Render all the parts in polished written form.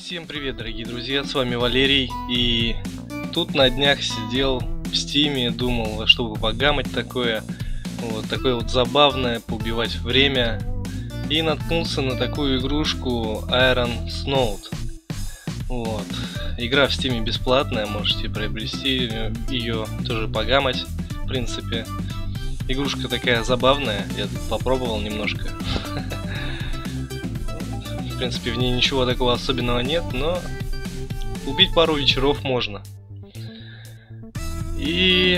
Всем привет, дорогие друзья, с вами Валерий. И тут на днях сидел в стиме, думал, во что бы погамать такое вот забавное, поубивать время. И наткнулся на такую игрушку Iron Snout. Вот. Игра в стиме бесплатная, можете приобрести ее, тоже погамать, в принципе. Игрушка такая забавная, я попробовал немножко. В принципе, в ней ничего такого особенного нет, но убить пару вечеров можно. И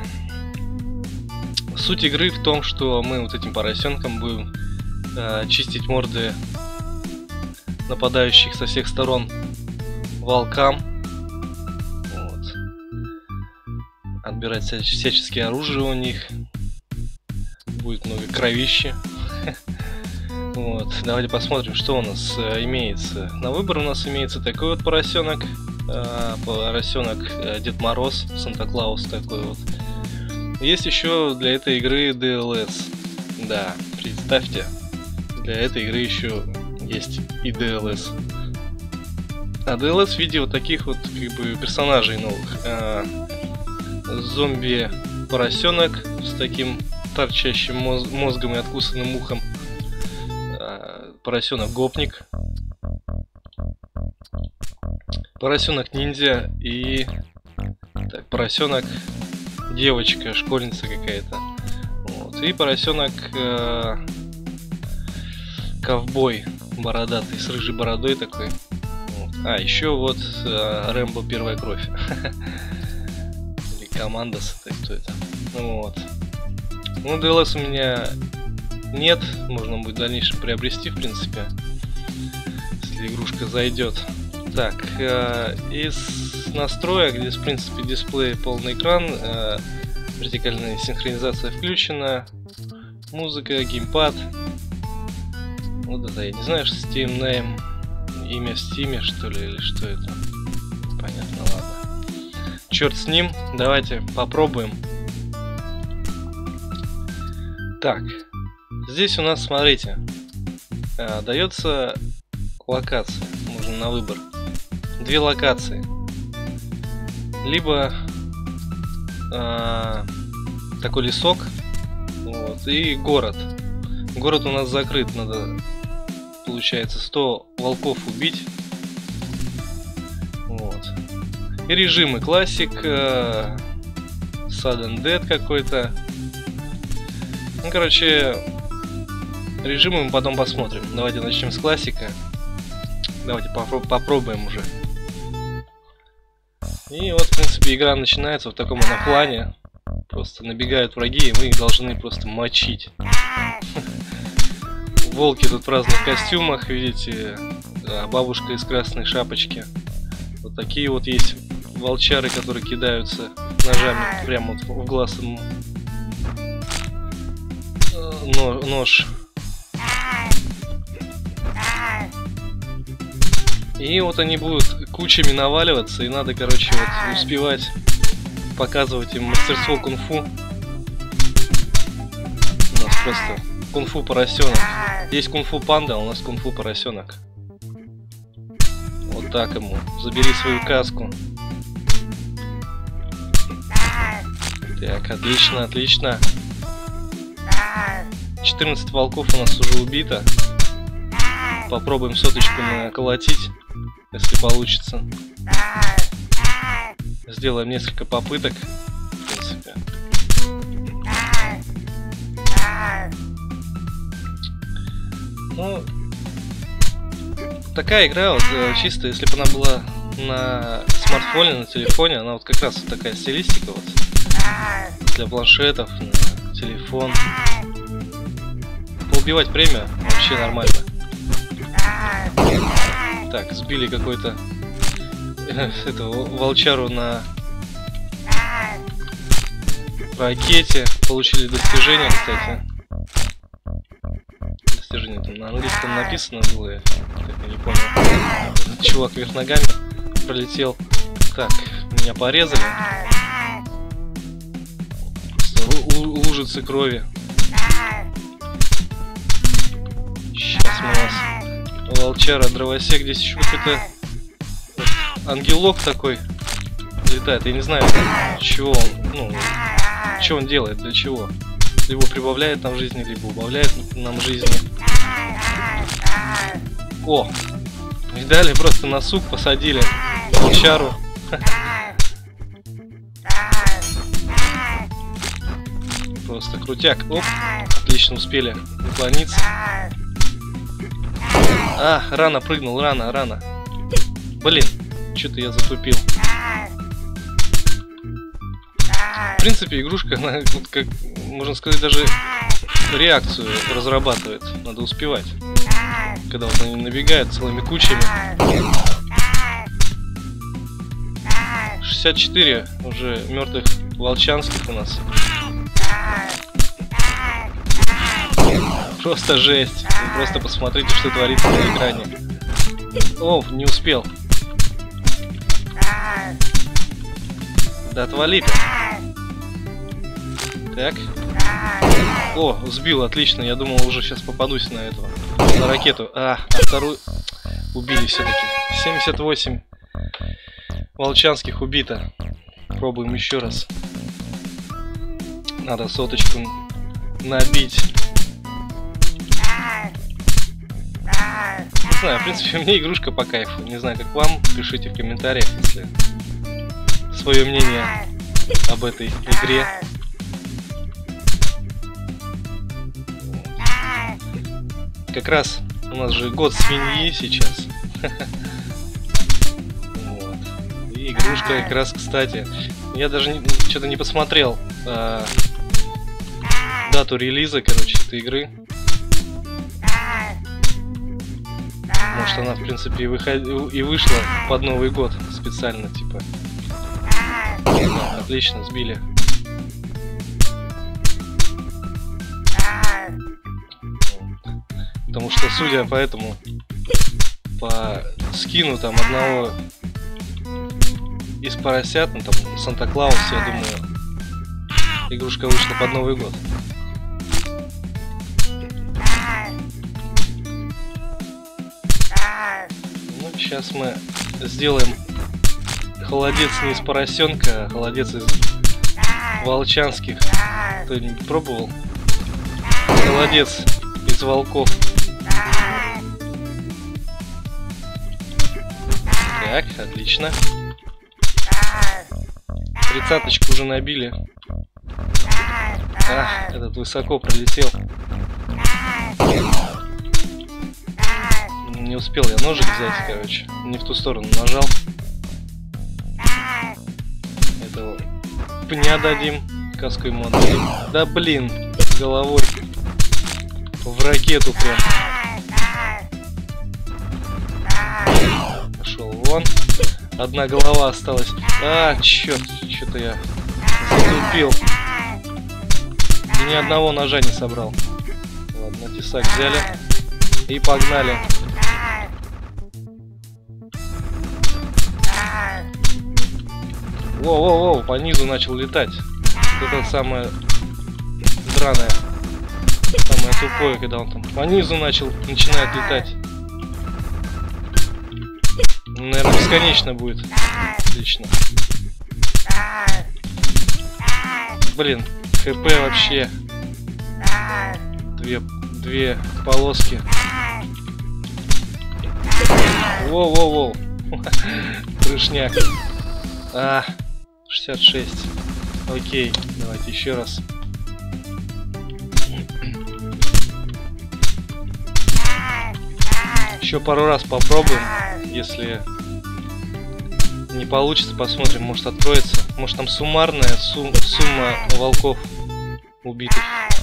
суть игры в том, что мы вот этим поросенком будем чистить морды нападающих со всех сторон волкам. Вот. Отбирать всяческие оружия у них. Будет много кровищи. Вот, давайте посмотрим, что у нас имеется. На выбор у нас имеется такой вот поросенок. Поросенок Дед Мороз, Санта-Клаус такой вот. Есть еще для этой игры DLS. Да, представьте, для этой игры еще есть и DLS. А DLS в виде вот таких вот как бы персонажей новых. Зомби-поросенок с таким торчащим мозгом и откусанным ухом. Поросенок-гопник, поросенок-ниндзя и поросенок-девочка, школьница какая-то. Вот. И поросенок-ковбой бородатый, с рыжей бородой такой. Вот. А, еще вот Рэмбо Первая Кровь. Или Командос, это кто это? Вот. Ну, DLS у меня нет, можно будет в дальнейшем приобрести, в принципе, если игрушка зайдет. Так, из настроек, здесь, в принципе, дисплей полный экран, вертикальная синхронизация включена, музыка, геймпад. Вот это, я не знаю, Steam Name, имя в Steam, что ли, или что это? Понятно, ладно. Черт с ним, давайте попробуем. Так. Здесь у нас, смотрите, дается локация, можно на выбор. Две локации. Либо такой лесок, вот, и город. Город у нас закрыт, надо, получается, 100 волков убить. Вот. И режимы классик, Sudden Death какой-то. Ну, короче, режимы мы потом посмотрим. Давайте начнем с классика. Давайте попробуем уже. И вот, в принципе, игра начинается в таком плане. Просто набегают враги, и мы их должны просто мочить. Волки тут в разных костюмах, видите. Бабушка из красной шапочки. Вот такие вот есть волчары, которые кидаются ножами прямо вот в глаз ему. Нож. И вот они будут кучами наваливаться, и надо, короче, вот успевать показывать им мастерство кунг-фу. У нас просто кунг-фу поросенок. Есть кунг-фу панда, а у нас кунг-фу поросенок. Вот так ему. Забери свою каску. Так, отлично, отлично. 14 волков у нас уже убито. Попробуем соточку наколотить, если получится. Сделаем несколько попыток, в принципе. Ну, такая игра, вот чисто, если бы она была на смартфоне, на телефоне, она вот как раз вот такая стилистика вот для планшетов, на телефон. Поубивать время вообще нормально. Так, сбили какой-то этого волчару на ракете. Получили достижение, кстати. Достижение там на английском написано было, я так и не понял. Чувак вверх ногами пролетел. Так, меня порезали. Лужицы крови. Сейчас мы вас волчара, дровосек, здесь еще какой-то ангелок такой летает. Я не знаю, чего он, ну, что он делает, для чего. Либо прибавляет нам жизни, либо убавляет нам жизни. О! Видали, просто на сук посадили волчару. Просто крутяк. Оп! Отлично успели уклониться. А, рано прыгнул, рано. Блин, что-то я затупил. В принципе, игрушка, она, вот как можно сказать, даже реакцию разрабатывает. Надо успевать. Когда вот они набегают целыми кучами. 64 уже мертвых волчанских у нас. Просто жесть. Вы просто посмотрите, что творится на экране. О, не успел. Да отвали-то. Так. О, сбил, отлично. Я думал, уже сейчас попадусь на этого. На ракету. А вторую убили все-таки. 78 волчанских убито. Пробуем еще раз. Надо соточку набить. Не знаю, в принципе, мне игрушка по кайфу. Не знаю, как вам. Пишите в комментариях, если свое мнение об этой игре. Как раз у нас же год свиньи сейчас. Вот. И игрушка как раз, кстати. Я даже что-то не посмотрел дату релиза, короче, этой игры. Может, она, в принципе, и вышла под Новый год специально, типа. Да, отлично, сбили. Потому что, судя по этому, по скину там одного из поросят, ну там Санта-Клаус, я думаю, игрушка вышла под Новый год. Ну, сейчас мы сделаем холодец не из поросенка, а холодец из волчанских. Кто-нибудь пробовал? Холодец из волков. Так, отлично. 30-очку уже набили. А, этот высоко пролетел. Не успел я ножик взять, короче. Не в ту сторону нажал. Этого пня дадим. Каску ему отдадим. Да блин, головой в ракету прям. Пошел вон. Одна голова осталась. А, черт, что-то я затупил. И ни одного ножа не собрал. Ладно, тесак взяли. И погнали. Воу-воу-воу, по низу начал летать. Вот это самое драное. Самое тупое, когда он там по низу начинает летать. Наверное, бесконечно будет. Отлично. Блин, ХП вообще. Две полоски. Воу-воу-воу. Крышняк. А, 66. Окей, давайте еще раз. Еще пару раз попробуем. Если не получится, посмотрим, может откроется. Может там суммарная сумма волков убитых.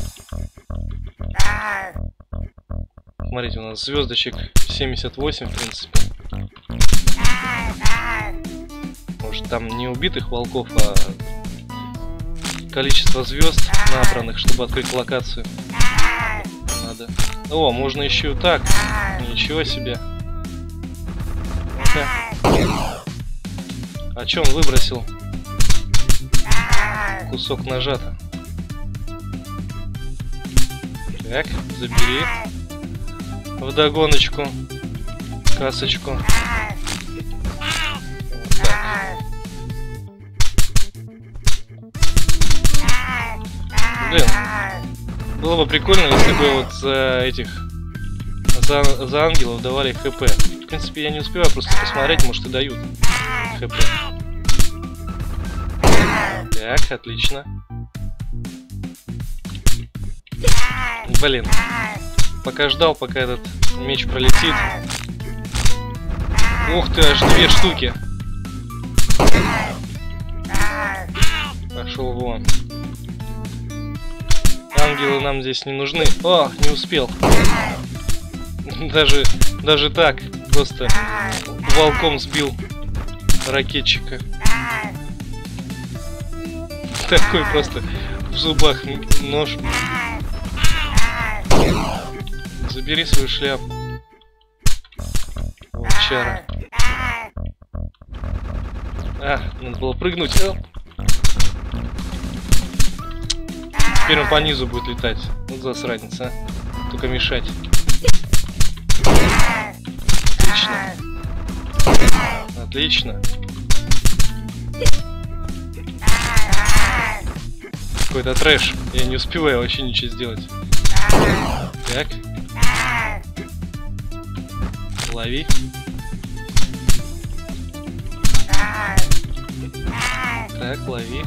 Смотрите, у нас звездочек 78, в принципе. Может там не убитых волков, а количество звезд набранных, чтобы открыть локацию. Надо. О, можно еще так. Ничего себе. А че он выбросил? Кусок ножа-то. Так, забери. Вдогоночку. Касочку. Было бы прикольно, если бы вот за этих... За ангелов давали хп. В принципе, я не успеваю просто посмотреть, может и дают хп. Так, отлично. Блин. Пока ждал, пока этот меч пролетит. Ух ты, аж 2 штуки. Пошел вон. Ангелы нам здесь не нужны. О, не успел. Даже так. Просто волком сбил ракетчика. Такой просто в зубах нож. Забери свою шляпу. Волчара. А, надо было прыгнуть. Теперь он по низу будет летать. Вот засранец, а. Только мешать. Отлично. Отлично. Какой-то трэш. Я не успеваю вообще ничего сделать. Так. Лови. Так, лови.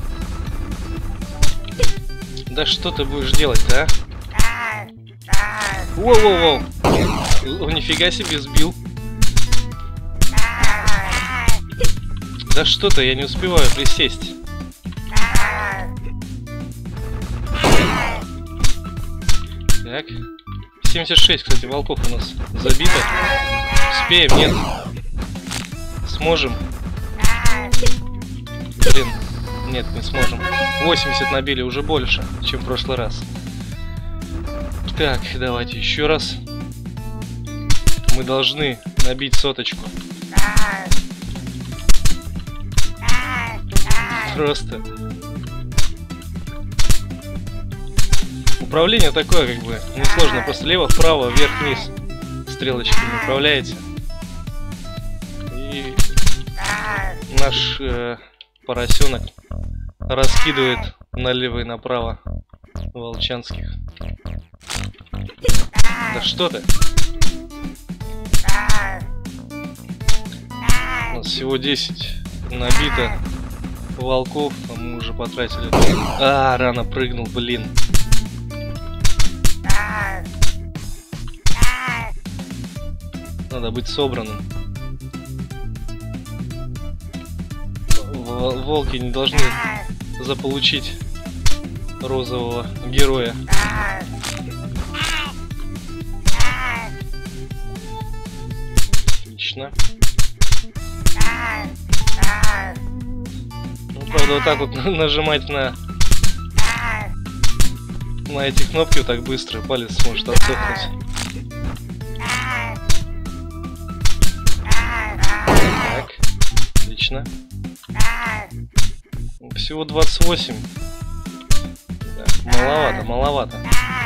Да что ты будешь делать-то, а? Воу-воу-воу. О, нифига себе сбил. Да что-то, я не успеваю присесть. Так. 76, кстати, волков у нас забито. Успеем, нет? Сможем? Блин, нет, не сможем. 80 набили, уже больше, чем в прошлый раз. Так, давайте еще раз. Мы должны набить 100. Просто. Управление такое, как бы, несложно. Просто лево, вправо, вверх, вниз. Стрелочками управляете. И наш поросенок раскидывает налево и направо волчанских. Да что ты? У нас всего 10 набито волков, а мы уже потратили. А, рано прыгнул, блин. Надо быть собранным. Волки не должны заполучить розового героя. Отлично. Ну, правда, вот так вот нажимать на эти кнопки вот так быстро, палец может отсохнуть. Так, отлично. Всего 28. Да, маловато.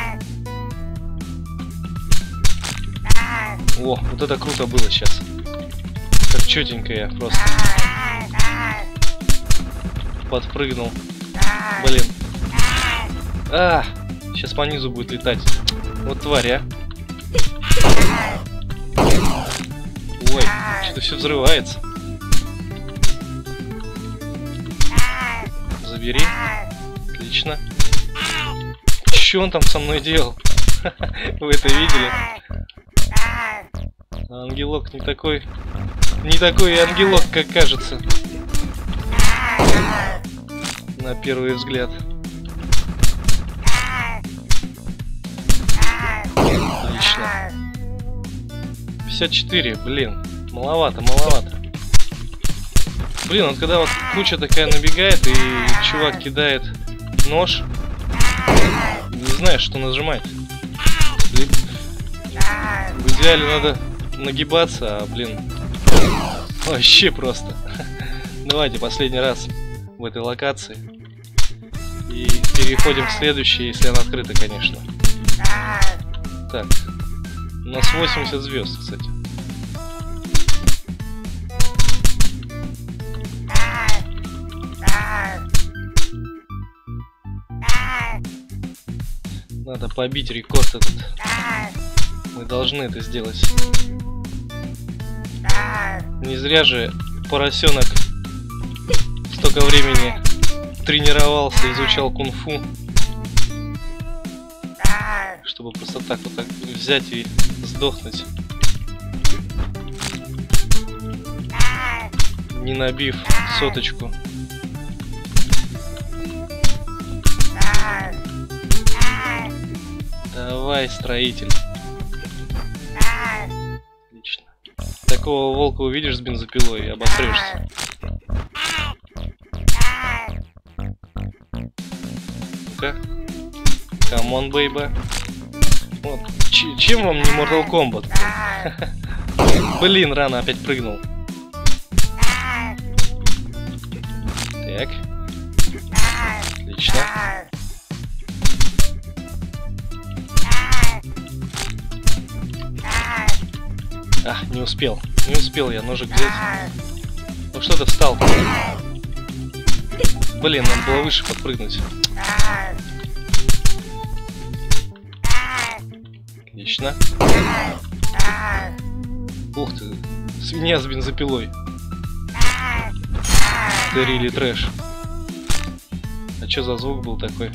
О, вот это круто было сейчас. Как четенько я просто подпрыгнул. Блин. А, сейчас по низу будет летать. Вот тварь, а. Ой, что-то все взрывается. Забери. Отлично. Что он там со мной делал? Вы это видели? Ангелок не такой ангелок, как кажется. На первый взгляд. Отлично. 54, блин. Маловато. Блин, вот когда вот куча такая набегает и чувак кидает нож, не знаешь, что нажимать. В идеале надо нагибаться, а, блин, вообще просто. Давайте последний раз в этой локации. И переходим к следующей, если она открыта, конечно. Так, у нас 80 звезд, кстати. Надо побить рекорд этот. Мы должны это сделать. Не зря же поросенок столько времени тренировался, изучал кунг-фу, чтобы просто так вот так взять и сдохнуть, не набив соточку. Давай, строитель. Отлично. Такого волка увидишь с бензопилой и обосрешься. Ну-ка. Come on, baby. Вот. Чем вам не Mortal Kombat? Блин, рано опять прыгнул. Так. Отлично. А, не успел. Не успел я ножик взять. Ну что ты встал? Блин, надо было выше подпрыгнуть. Отлично. Ух ты, свинья с бензопилой. Дарили трэш. А что за звук был такой?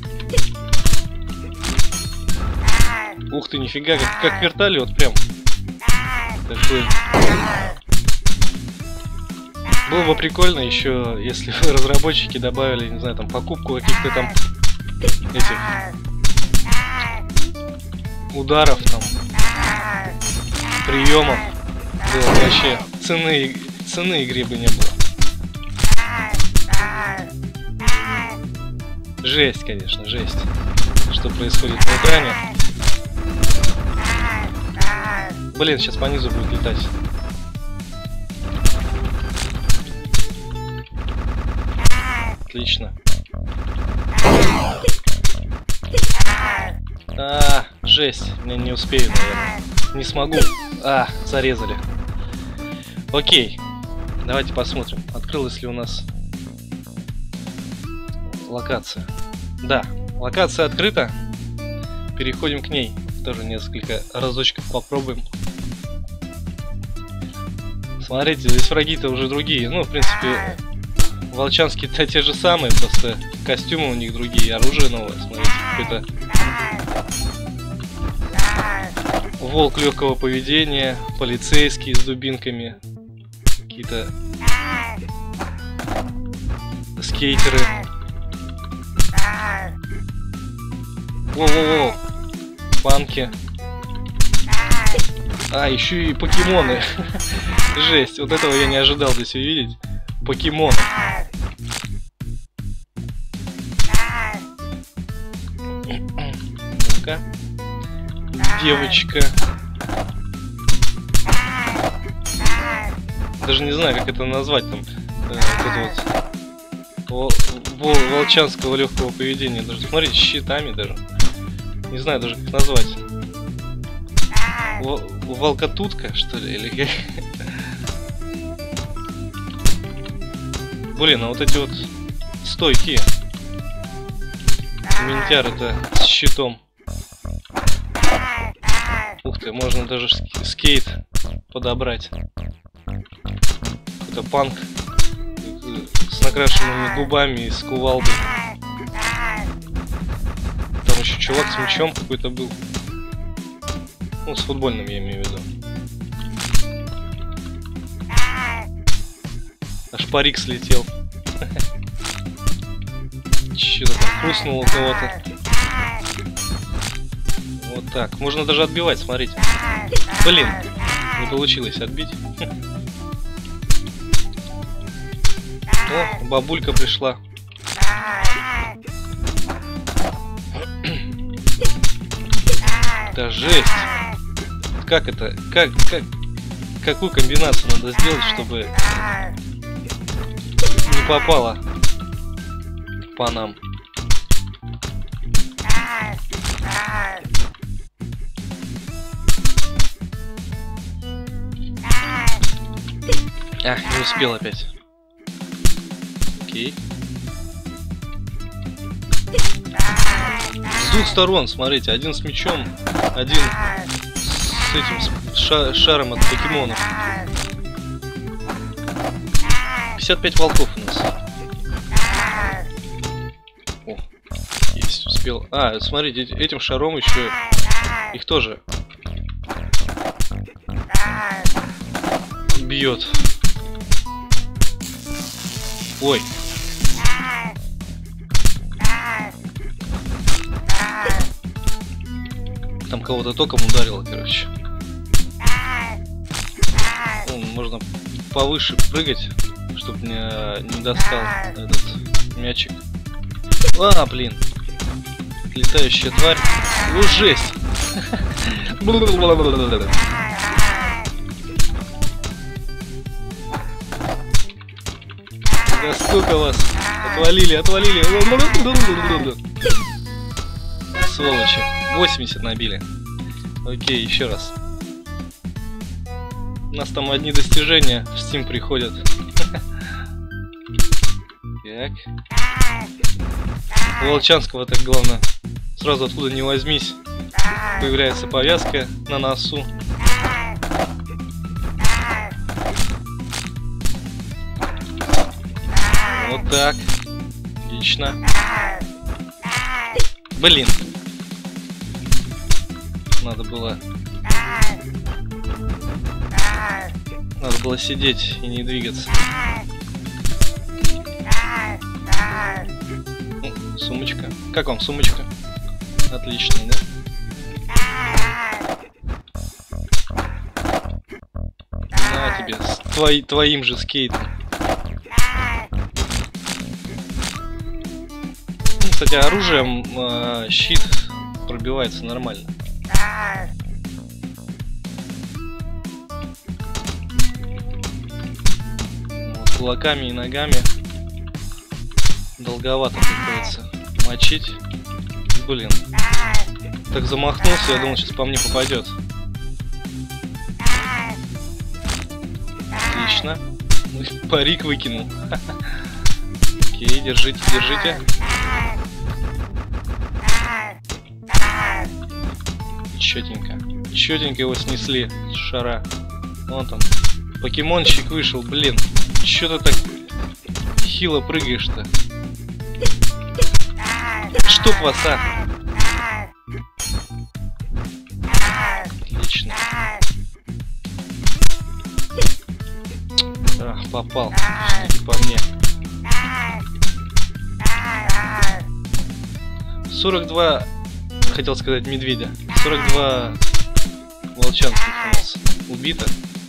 Ух ты, нифига, как вертолет прям. Такой. Было бы прикольно еще, если разработчики добавили, не знаю, там покупку каких-то там этих ударов, там приемов. Было бы вообще цены игре бы не было. Жесть, конечно, жесть. Что происходит на экране. Блин, сейчас по низу будет летать. Отлично. А, жесть. Я не успею, наверное. Не смогу. А, зарезали. Окей. Давайте посмотрим, открылась ли у нас локация. Да, локация открыта. Переходим к ней. Тоже несколько разочков попробуем. Смотрите, здесь враги-то уже другие. Ну, в принципе, волчанские-то те же самые, просто костюмы у них другие, оружие новое. Смотрите, какой-то волк легкого поведения, полицейские с дубинками, какие-то скейтеры. Воу-воу-воу. Панки. А, еще и покемоны. Жесть, вот этого я не ожидал здесь увидеть. Покемон. Ну-ка. Девочка. Даже не знаю, как это назвать там. Вот волчанского легкого поведения. Даже смотрите, с щитами даже. Не знаю даже как назвать. Волкотутка, что ли? Или как? Блин, а вот эти вот стойки. Ментяры-то с щитом. Ух ты, можно даже скейт подобрать. Какой-то панк с накрашенными губами и с кувалдой. Там еще чувак с мячом какой-то был. Ну, с футбольным я имею в виду. Аж парик слетел. Что-то там хрустнуло у кого-то. Вот так. Можно даже отбивать, смотрите. Блин, не получилось отбить. О, бабулька пришла. Да жесть. Как это? Какую комбинацию надо сделать, чтобы не попало по нам? А, не успел опять. Окей. С двух сторон, смотрите, один с мечом, один с этим шаром от покемонов. 55 волков у нас. О, есть, успел. А, смотрите, этим шаром еще их тоже бьет. Ой. Там кого-то током ударило, короче. Ну, можно повыше прыгать, чтобы не достал этот мячик. А, блин. Летающая тварь. Ну, жесть. Да сколько вас? Отвалили, отвалили. Сволочи. 80 набили. Окей, еще раз. У нас там одни достижения в Steam приходят. Так. У Волчанского так главное. Сразу откуда ни возьмись. Появляется повязка на носу. Вот так. Отлично. Блин. Надо было сидеть и не двигаться. Сумочка. Как вам сумочка? Отлично, да? На тебе, с твоим же скейтом. Кстати, оружием щит пробивается нормально. Вот, кулаками и ногами долговато приходится мочить. Блин. Так замахнулся, я думал, сейчас по мне попадет. Отлично. Парик выкинул. Окей, держите, держите. Четенько. Четенько его снесли с шара. Вон там. Покемончик вышел, блин. Чё ты так хило прыгаешь-то? Чтоб вас, а! Отлично. Ах, попал. И по мне. 42, хотел сказать, медведя. 42 волчанских у нас убито.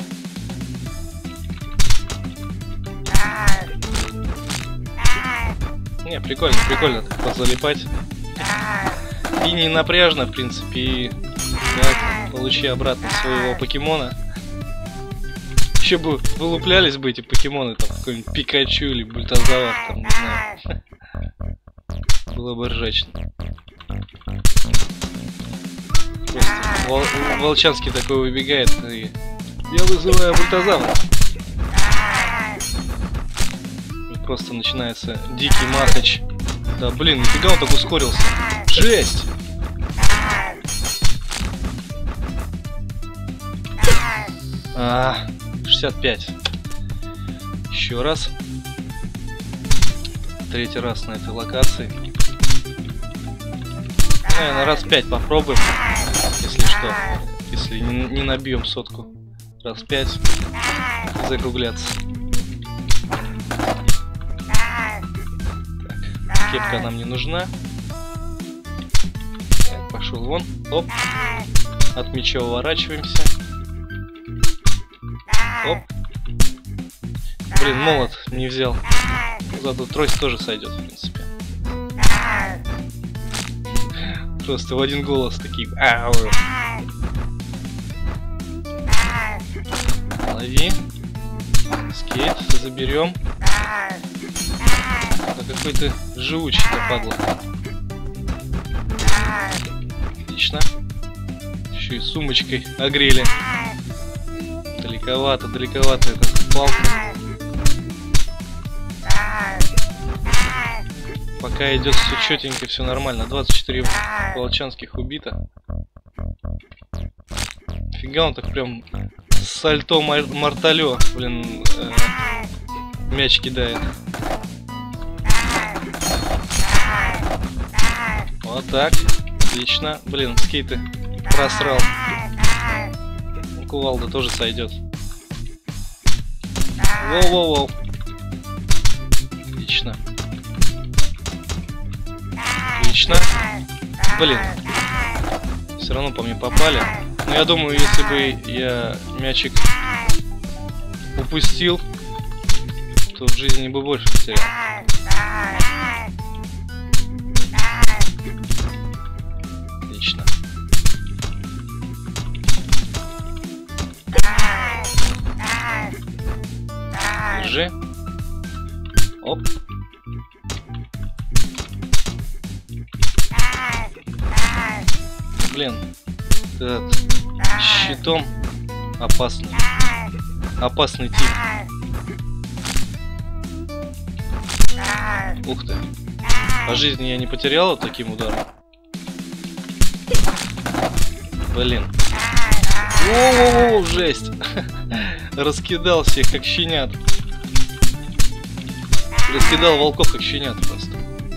Не, прикольно, прикольно так позалипать. И не напряжно, в принципе, и так, получи обратно своего покемона. Еще бы вылуплялись бы эти покемоны, там, какой-нибудь Пикачу или Бультазавр, там, не знаю. Было бы ржачно. Просто Волчанский такой выбегает и... Я вызываю Бультазавра. И просто начинается дикий махач. Да блин, нифига он так ускорился. Жесть! А, 65. Еще раз. Третий раз на этой локации. Наверное, раз 5 попробуем. Если что. Если не набьем сотку. Раз 5. Закругляться. Так, кепка нам не нужна. Так, пошел вон. Оп. От меча уворачиваемся. Оп. Блин, молот не взял. Зато трость тоже сойдет, в принципе. Просто в один голос такие. Ау. Лови. Скейт, заберем. Да какой ты живучий-то, падла. Отлично. Еще и сумочкой огрели. Далековато, далековато эта палка. Пока идет все четенько, все нормально. 24 волчанских убито. Фига он так прям сальто морталё, блин, мяч кидает. Вот так. Отлично. Блин, скейты просрал. Кувалда тоже сойдет. Воу-воу-воу. Отлично. Отлично. Блин. Все равно по мне попали. Но я думаю, если бы я мячик упустил, то в жизни бы больше потерял. Отлично. Держи. Оп. Блин, этот щитом опасный. Опасный тип. Ух ты. По жизни я не потерял таким ударом. Блин. О, жесть. Раскидал всех как щенят. Раскидал волков как щенят просто.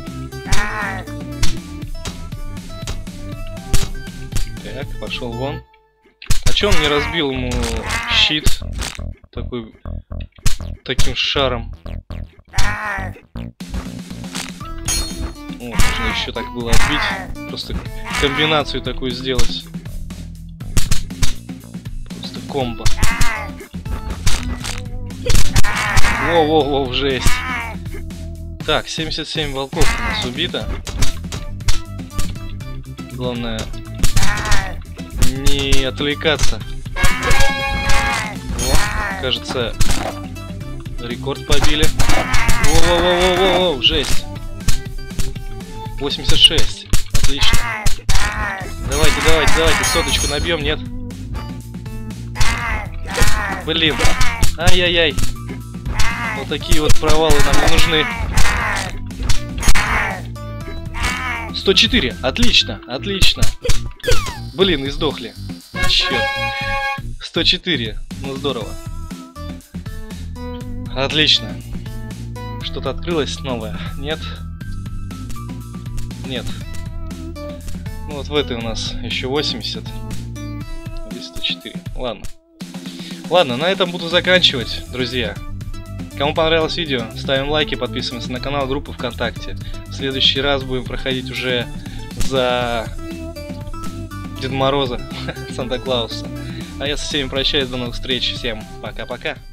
Так, пошел вон. А чё он не разбил ему щит таким шаром? О, можно еще так было отбить. Просто комбинацию такую сделать. Просто комбо. Воу-воу-воу, жесть. Так, 77 волков у нас убито. Главное не отвлекаться. О, кажется, рекорд побили. Воу-воу-воу-воу-воу, жесть. 86. Отлично. Давайте, соточку набьем, нет? Блин. Ай-яй-яй. Вот такие вот провалы нам не нужны. 104. Отлично, отлично. Блин, и сдохли. Черт. 104. Ну здорово. Отлично. Что-то открылось новое? Нет? Нет. Ну вот в этой у нас еще 80. Здесь 104. Ладно. Ладно, на этом буду заканчивать, друзья. Кому понравилось видео, ставим лайки, подписываемся на канал, группу ВКонтакте. В следующий раз будем проходить уже за Деда Мороза, Санта-Клауса. А я со всеми прощаюсь, до новых встреч. Всем пока-пока.